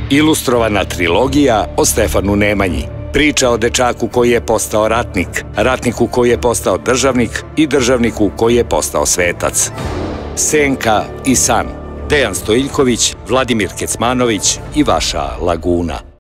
Ilustrovana trilogija o Stefanu Nemanji. Priča o dečaku koji je postao ratnik, ratniku koji je postao državnik i državniku koji je postao svetac. Senka i san. Dejan Stojiljković, Vladimir Kecmanović i vaša Laguna.